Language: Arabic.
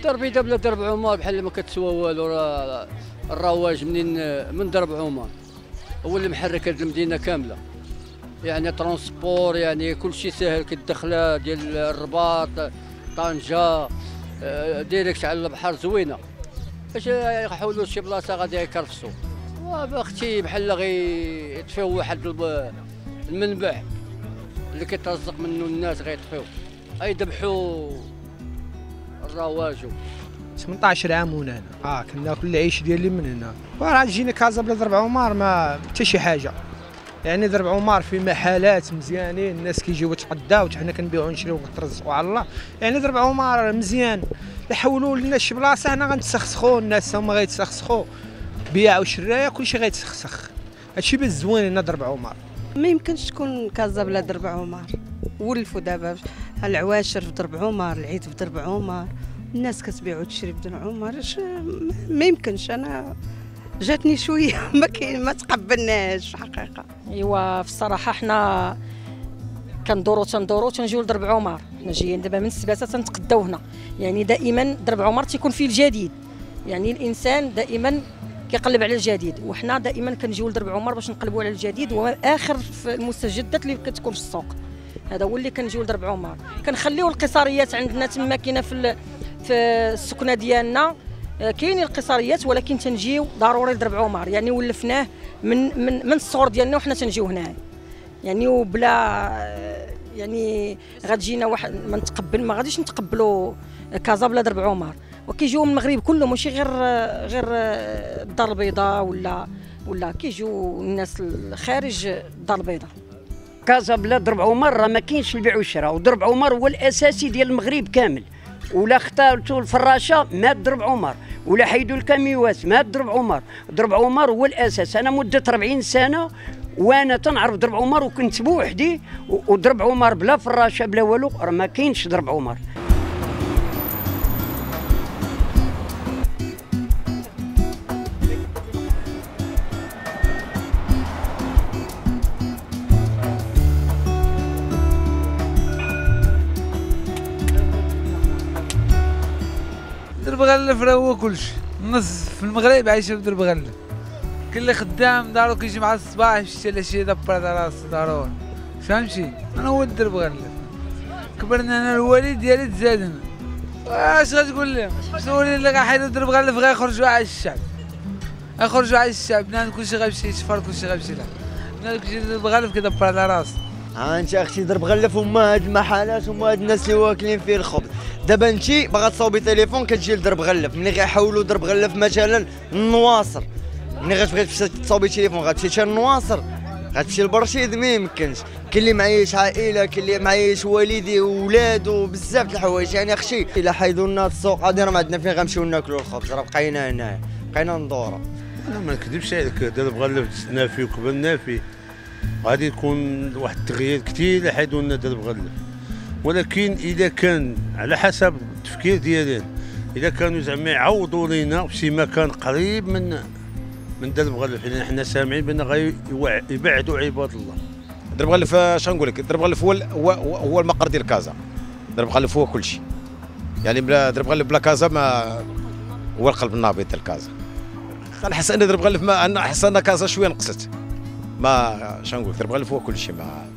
الدار البيضاء بلا درب عمر بحال ما كتسوى والو. راه الرواج من درب عمر هو اللي محرك هذه المدينه كامله، يعني ترونسبور، يعني كل شيء ساهل كالدخله ديال الرباط طنجه ديريكت على البحر زوينه. باش يحولوا شي بلاصه غادي يكرفسوا واختي بحال غي يطفيو واحد المنبع اللي كيترزق منه الناس غيطفيو، غيذبحوا الرواج. 18 عام هنا كناكل العيش ديالي من هنا، وراه جينا كازا بلا درب عمر ما حتى شي حاجه. يعني درب عمر في محلات مزيانين، الناس كيجيو يتغداو وحنا كنبيعو نشريو ونترزقوا على الله. يعني درب عمر مزيان، حولوا لنا شي بلاصه حنا غنتسخسخوا، الناس هما غيتسخسخوا، بيع وشرايه كلشي غيتسخسخ. هادشي باش زوين هنا درب عمر. ما يمكنش تكون كازا بلا درب عمر. ولفوا دابا العواشر في درب عمر، العيد في درب عمر، الناس كتبيع وتشري في درب عمر. ما يمكنش، انا جاتني شويه ما تقبلناش حقيقه. ايوا في الصراحه حنا تندورو تنجيو لدرب عمر. حنا جايين دابا من السباسه تنتقداو هنا، يعني دائما درب عمر تيكون فيه الجديد، يعني الانسان دائما كيقلب على الجديد، وحنا دائما كنجيو لدرب عمر باش نقلبوا على الجديد واخر في المستجدات اللي كتكون في السوق. هذا هو اللي كنجيو لدرب عمر. كنخليو القصاريات عندنا تما كاينه في السكنه ديالنا، كاينين القصاريات، ولكن تنجيو ضروري لدرب عمر. يعني ولفناه من الصغر ديالنا وحنا تنجيو هنا، يعني وبلا يعني غتجينا واحد ما غاديش نتقبلوا كازا بلا درب عمر. وكيجيو من المغرب كله، ماشي غير الدار البيضاء ولا كيجيو الناس الخارج الدار البيضاء. كازا بلا درب عمر راه ما كاينش البيع والشراء، ودرب عمر هو الاساسي ديال المغرب كامل. ولا اختاروا الفراشه مات درب عمر، ولا حيدوا الكاميوات مات درب عمر. درب عمر هو الاساس. انا مده 40 سنه وانا تنعرف درب عمر، وكنت بوحدي، ودرب عمر بلا فراشه بلا والو راه ما كاينش درب عمر. درب غلف راه هو كلشي، النص في المغرب عايشه في درب غلف. كل خدام دارو كيجي مع الصباح يشتي على شي دبر على راسو ضروري، فهمتي؟ انا هو درب غلف، كبرنا انا الوالد ديالي تزادنا. اش غتقول لهم؟ سولي اللي غيحيدوا درب غلف غيخرجوا على الشعب، غيخرجوا على الشعب، بنادم كلشي غيمشي يتفر، كلشي غيمشي له، بنادم كيجي درب غلف كيدبر على راسو. انت اختي درب غلف هما هاد المحلات، هما هاد الناس اللي واكلين فيه الخبز. دابا انت باغا تصاوبي تليفون كتجي لدرب غلف، ملي غيحولوا درب غلف مثلا النواصر، ملي غتبغي تصاوبي تليفون غتمشي حتى النواصر، غتمشي لبرشيد، ما يمكنش. كاين اللي معيش عائله، كاين اللي معيش والديه وولادو، بزاف د الحوايج. يعني اختي الا حيدوا لنا السوق هادي راه ما عندنا فين غنمشيو ناكلوا الخبز، راه بقينا هنايا بقينا ندورو. انا ما نكذبش عليك، درب غلف دزنا فيه وكبرنا فيه، غادي يكون واحد التغيير كثير الا حيدوا لنا درب غلف. ولكن اذا كان على حسب التفكير ديالي، اذا كانوا زعما يعوضوا لينا في شي مكان قريب من درب غلف، لان حنا سامعين بان غيبعدوا عباد الله. درب غلف اش نقول لك، درب غلف هو المقر ديال كازا. درب غلف هو كل شيء، يعني بلا درب غلف بلا كازا ما هو القلب النابض ديال كازا. كنحس ان درب غلف ما احس ان كازا شويه نقصت، ما اش نقول، درب غلف هو كل شيء. ما